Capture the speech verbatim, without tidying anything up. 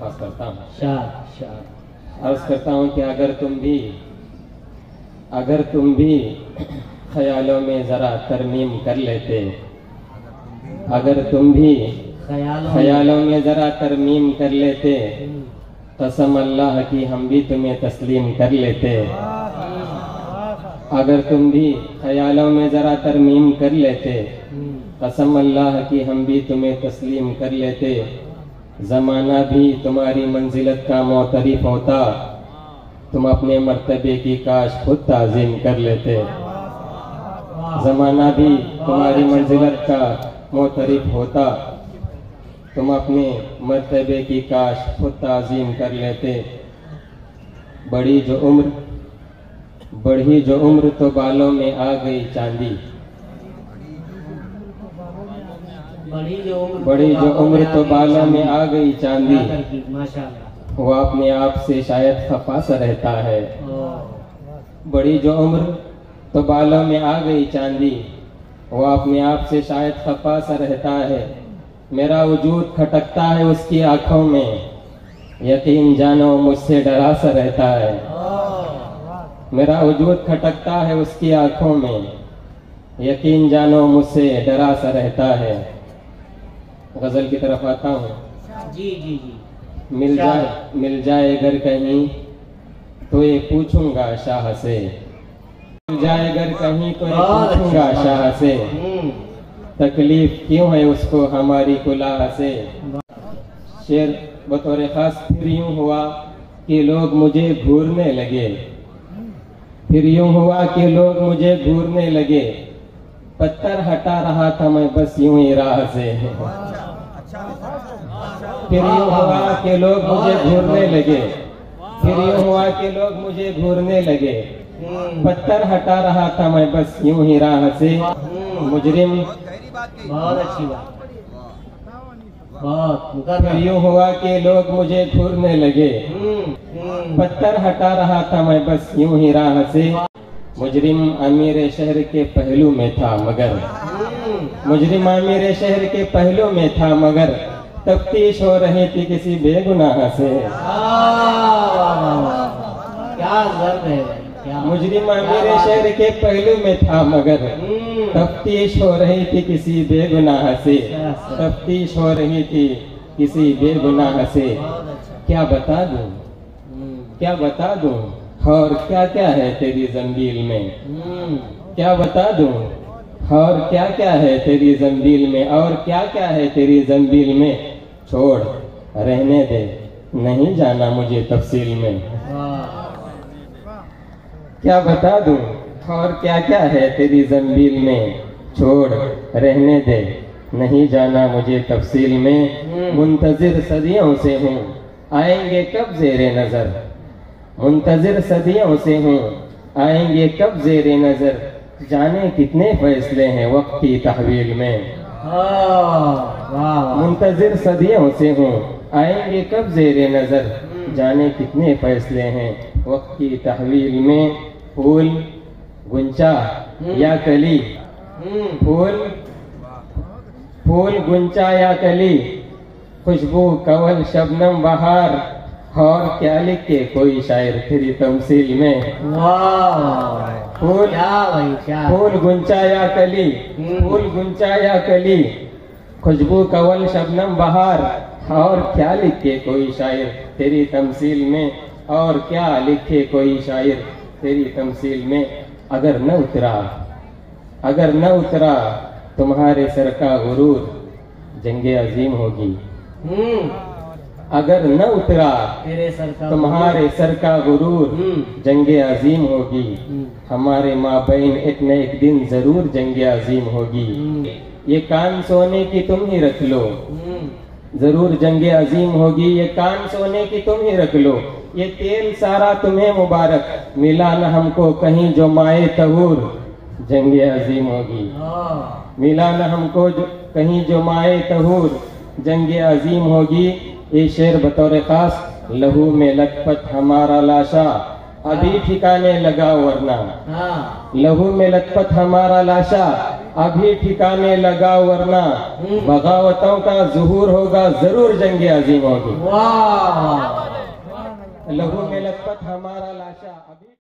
आगाज करता हूँ। अर्ज करता हूँ कि अगर तुम भी अगर तुम भी ख्यालों में जरा तरमीम कर लेते, अगर तुम भी ख्यालों में जरा तरमीम कर लेते, कसम अल्लाह की हम भी तुम्हें तस्लीम कर लेते। अगर तुम भी ख्यालों में जरा तरमीम कर लेते, कसम अल्लाह की हम भी तुम्हें तस्लीम कर लेते। ज़माना भी तुम्हारी मंजिलत का मोतरिफ होता, तुम अपने मर्तबे की काश खुद ताज़ीम कर लेते। ज़माना भी तुम्हारी मंजिलत का मोतरिफ होता, तुम अपने मर्तबे की काश खुद ताज़ीम कर लेते। बड़ी जो उम्र बढ़ी जो उम्र तो बालों में आ गई चांदी, बड़ी जो उम्र बड़ी जो उम्र तो बालों में आ गई चांदी। माशाअल्लाह। वो अपने आप से शायद खफा सा रहता है। बड़ी जो उम्र तो बालों में आ गई चांदी, वो अपने आप से शायद खफा सा रहता है। मेरा वजूद खटकता है उसकी आंखों में, यकीन जानो मुझसे डरा सा रहता है। मेरा वजूद खटकता है उसकी आंखों में, यकीन जानो मुझसे डरा सा रहता है। गजल की तरफ आता हूँ। जी जी जी। मिल जाए मिल जाए अगर कहीं तो ये पूछूंगा शाह से, मिल जाए अगर कहीं तो ये पूछूंगा शाह से, तकलीफ क्यों है उसको हमारी कुलाह से। शेर बतौर खास फिर यूं हुआ कि लोग मुझे घूरने लगे, फिर यूं हुआ कि लोग मुझे घूरने लगे। पत्थर हटा रहा था मैं बस यूं ही राह से। फिर यूं हुआ कि लोग मुझे घूरने लगे, फिर यूं हुआ कि लोग मुझे घूरने लगे। पत्थर हटा रहा था मैं बस यूं ही राह से। मुजरिम बहुत अच्छी बात, बहुत। फिर यूं हुआ कि लोग मुझे घूरने लगे, पत्थर हटा रहा था मैं बस यूं ही राह से। मुजरिम अमीर शहर के पहलू में था मगर, मुजरिम अमीर शहर के पहलू में था मगर, तफ्तीश हो रही थी किसी बेगुनाह से। क्या जर्द है, क्या। मुजरिम अमीर शहर के पहलू में था मगर, तफ्तीश हो रही थी किसी बेगुनाह से, तफ्तीश हो रही थी किसी बेगुनाह से। क्या बता दूं, क्या बता दूं और क्या क्या है तेरी जंजील में, क्या बता दूं और क्या क्या है तेरी जंजील में, और क्या क्या है तेरी जंजील में। छोड़ रहने दे, नहीं जाना मुझे तफसील में। क्या बता दूं और क्या क्या है तेरी जंजील में, छोड़ रहने दे, नहीं जाना मुझे तफसील में। मुंतजिर सदियों से हूँ आएंगे कब ज़ेरे नजर, मुंतजिर सदियों से हूँ आएंगे कब ज़ेरे नजर। जाने कितने फैसले हैं वक्त की तहवील में। मुंतजिर सदियों से हूँ आएंगे कब ज़ेरे नजर। जाने कितने फैसले हैं वक्त की तहवील में। फूल गुंचा या कली, फूल फूल गुंचा या कली, खुशबू कवल शबनम बहार, और क्या लिखे कोई शायर तेरी तमसील में। फूल फूल गुंचा या कली, फूल गुंचा या कली, खुशबू कवल शबनम बहार, और क्या लिखे कोई शायर तेरी तमसील में, और क्या लिखे कोई शायर तेरी तमसील में। अगर न उतरा अगर न उतरा तुम्हारे सर का गुरूर, जंगे अजीम होगी। अगर न उतरा तेरे सर का तुम्हारे सर का गुरूर, जंगे अजीम होगी। हमारे माबैन एक न एक दिन जरूर जंगे अजीम होगी। ये कान सोने की तुम ही रख लो, जरूर जंगे अजीम होगी। ये कान सोने की तुम ही रख लो, ये तेल सारा तुम्हें मुबारक। मिला न हमको कहीं जो माए तहूर, जंगे अजीम होगी। मिला न हमको जो कहीं जो माए तहूर, जंगे अजीम होगी। ये शेर बतौर खास लहू में लथपथ हमारा लाशा, अभी ठिकाने लगा वरना। लहू में लथपथ हमारा लाशा, अभी ठिकाने लगा, वरना बगावतों का ज़ुहूर होगा, जरूर जंग अजीम होगी। वाह, लहू में लथपथ हमारा लाशा अभी